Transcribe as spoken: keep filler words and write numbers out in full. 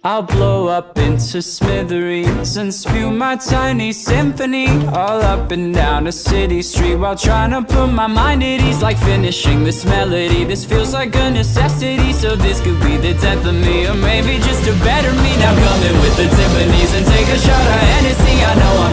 I'll blow up into smithereens and spew my tiny symphony all up and down a city street while trying to put my mind at ease. Like finishing this melody, this feels like a necessity. So this could be the death of me, or maybe just a better me. Now come in with the Tiffany's and take a shot of Hennessy. I know